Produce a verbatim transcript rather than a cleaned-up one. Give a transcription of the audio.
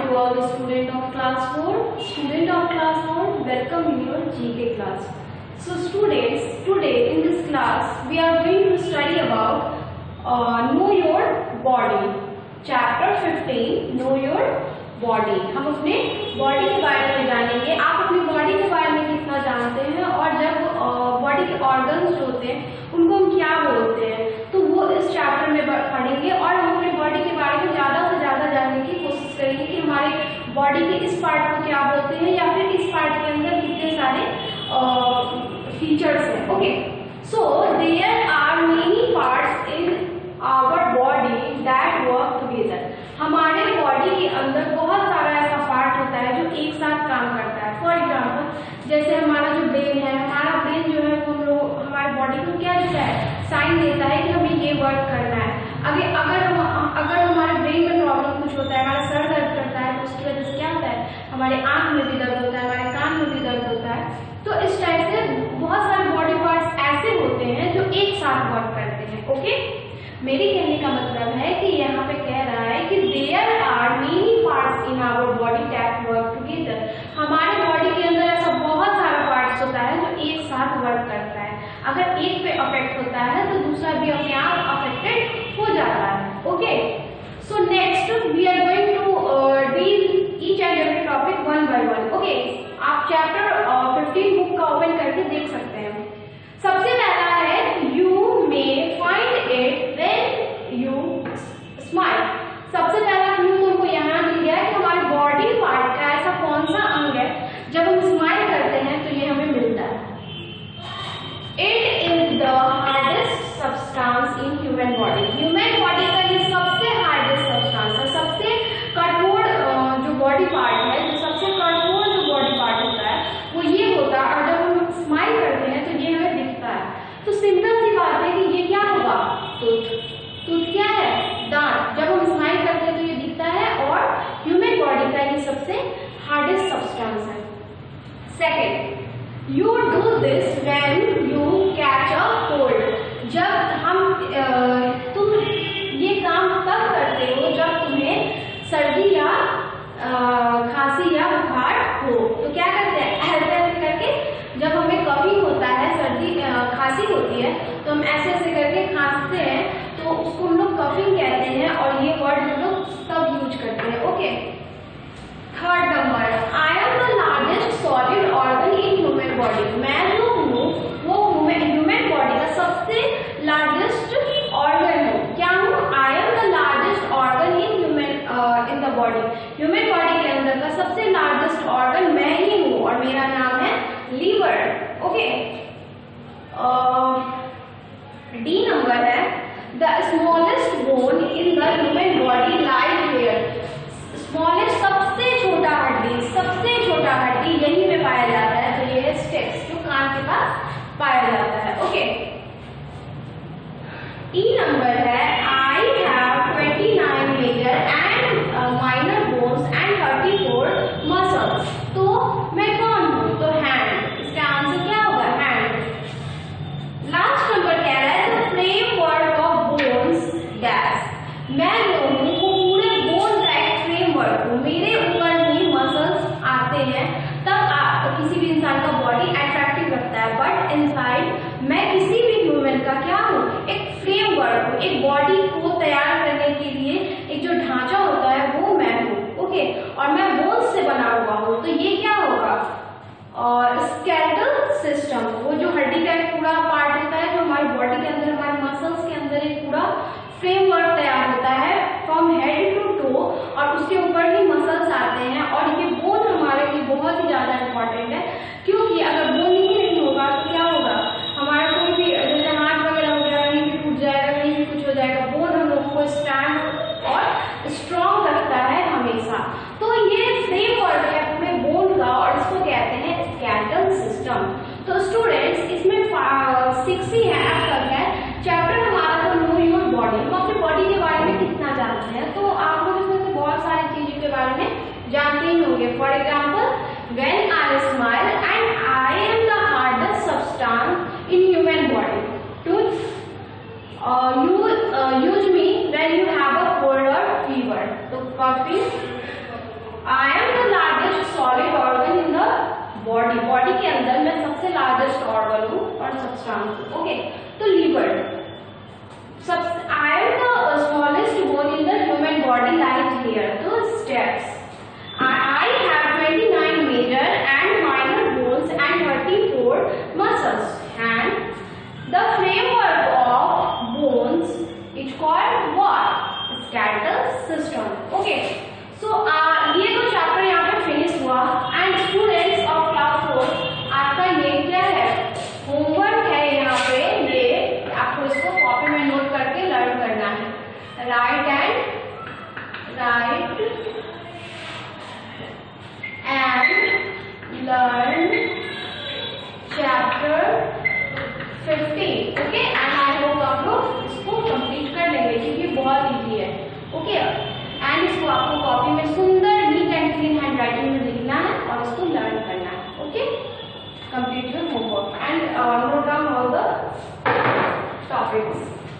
to all the student of class four. Student of class four, welcome in your G K class. So students, today in this class we are going to study about uh, know your body. Chapter fifteen, know your body. हम अपने body के बारे में जानेंगे. आप अपनी body के बारे में कितना जानते हैं और जब बॉडी के ऑर्गन्स जो होते हैं उनको हम क्या बोलते हैं, तो वो इस चैप्टर में पढ़ेंगे और हम अपने बॉडी के बारे में ज़्यादा से ज़्यादा जानने की कोशिश करेंगे कि हमारे बॉडी के इस पार्ट को क्या बोलते हैं या फिर इस पार्ट के अंदर कितने सारे फीचर्स हैं. Okay, so there are many parts in our body that work together. हमारे बॉडी के अंदर बहुत सारा ऐसा पार्ट होता है जो एक साथ काम करता है. फॉर एग्जाम्पल, जैसे हमारा जो ब्रेन है, हमारा ब्रेन जो है वो हम लोग हमारे बॉडी को क्या देता है, साइन देता है कि हमें ये वर्क करना है. अगर अगर हम अगर हमारे ब्रेन में प्रॉब्लम कुछ होता है, हमारा सर दर्द करता है, तो उसकी वजह से क्या होता है, हमारे आंख में भी दर्द होता है, हमारे कान में भी दर्द होता है. तो इस टाइप से बहुत सारे बॉडी पार्ट्स ऐसे होते हैं जो एक साथ वर्क करते हैं. ओके, मेरी कहने का मतलब है कि यहाँ पे कह रहा है कि there are many parts in our body that work together. हमारे बॉडी के अंदर ऐसा बहुत सारा पार्ट्स होता है जो एक साथ वर्क करता है. अगर एक पे अफेक्ट होता है तो दूसरा भी अपने आप अफेक्टेड हो जाता है. Okay, so next we are going to deal each and every topic one by one. Okay, आप चैप्टर फिफ्टीन बुक का ओपन करके देख सकते हैं. सबसे पहला है you may find it when you smile. सबसे पहला क्लू तुमको यहाँ मिल गया है कि हमारे बॉडी पार्ट का ऐसा कौन सा अंग है जब हम स्माइल करते हैं तो ये हमें मिलता है. It is the hardest substance in human body. Human body का ये सबसे हार्डेस्ट सब्सटेंस है, सबसे कठोर जो बॉडी पार्ट है, जो सबसे कठोर जो बॉडी पार्ट होता है वो ये होता है. और जब हम स्माइल करते हैं तो ये हमें दिखता है. तो सिंपल सी बात है कि ये क्या होगा, टूथ. टूथ क्या है, दांत. जब हम स्माइल करते हैं तो ये दिखता है और ह्यूमन बॉडी का ये सबसे हार्डेस्ट सब्सटेंस है. Second, you do this when you catch a cold. जब हम तुम ये काम तब करते हो जब तुम्हें सर्दी या खांसी या बुखार हो. तो क्या करते हैं, ऐसे ऐसे करके जब हमें कफिंग होता है, सर्दी खांसी होती है, तो हम ऐसे ऐसे करके खांसते हैं, तो उसको हम लोग कफिंग कहते हैं और ये वर्ड हम लोग तब यूज करते हैं. Okay, third number, I am the largest solid organ in human body. मैं जो हूँ वो ह्यूमन बॉडी का सबसे लार्जेस्ट ऑर्गन हूँ. क्या हूँ, I am the largest organ in human in the body. Human body के अंदर का सबसे लार्जेस्ट ऑर्गन मैं ही हूँ और मेरा नाम है लीवर. ओके, डी नंबर है, the smallest bone in the human body lies here. Smallest सबसे छोटा हड्डी, सबसे छोटा हड्डी यहीं पे पाया जाता है. तो ये है स्टेप्स, जो कान के पास पाया जाता है. ओके, ई नंबर है, I have twenty nine major and minor bones and thirty four muscles. तो मैं कौन हूँ, तो हैंड. इसका आंसर क्या होगा, हैंड. लास्ट नंबर कह रहा है the framework of bones dash. मैं जो हूँ वो पूरे बोन का एक फ्रेमवर्क हूँ. मेरे ऊपर ही मसल्स आते हैं तब आप किसी भी इंसान का बॉडी अट्रैक्टिव लगता है. बट इनसाइड मैं किसी भी ह्यूमन का क्या हूँ, एक फ्रेमवर्क हूँ. एक बॉडी को तैयार करने के लिए एक जो ढांचा होता है वो मैं हूँ. ओके, और मैं बोन्स से बना हुआ हूँ. तो ये क्या होगा, और स्केलेटल सिस्टम, वो जो हड्डी का एक पूरा पार्ट होता है जो हमारी बॉडी के अंदर, हमारे मसल्स के अंदर एक पूरा फ्रेमवर्क तैयार होता है फ्रॉम हेड टू टो, और उसके ऊपर ही मसल्स आते हैं. और ये बोन हमारे लिए बहुत ही ज्यादा इंपॉर्टेंट है, क्योंकि अगर बोन ही नहीं होगा तो क्या होगा, हमारा कोई भी जैसे हाथ वगैरह हो गया कहीं भी टूट जाएगा, कहीं भी कुछ हो जाएगा. बोन हम लोगों को स्टैंड और स्ट्रॉन्ग रखता है हमेशा. तो ये फ्रेमवर्क है पूरे बोन का और इसको कहते हैं स्केलेटल सिस्टम. तो स्टूडेंट्स, इसमें सिक्स ही है अब तक है चैप्टर हमारा, तो नो योर बॉडी. हम अपनी बॉडी के बारे में कितना जानते हैं, तो आप लोग इसमें से बहुत सारी चीजों के बारे में जानते ही होंगे. For example, when I smile and I am the hardest substance in human body. Tooth you use me when you have a cold और फीवर. तो coffee I am the largest solid organ in the body, body के अंदर मैं सबसे largest organ हूँ और substance. Okay, तो liver, सब I am the smallest bone in the human body lies here. तो steps, I have twenty-nine major and minor bones and thirty-four muscles, and the framework of bones is called what? Skeletal system. Okay, so uh, ये तो chapter यहाँ पे finish हुआ। And students of class four, आपका ये क्या है, homework है यहाँ पे, ये आपको इसको कॉपी में नोट करके लर्न करना है। Write and write and learn chapter fifteen. Okay, and I hope आप लोग इसको कंप्लीट कर लेंगे क्योंकि बहुत इजी है। ओके, एंड इसको आपको कॉपी में सुंदर neat and clean handwriting में लिखना है और इसको लर्न करना है। Okay, complete your homework and note down all the topics.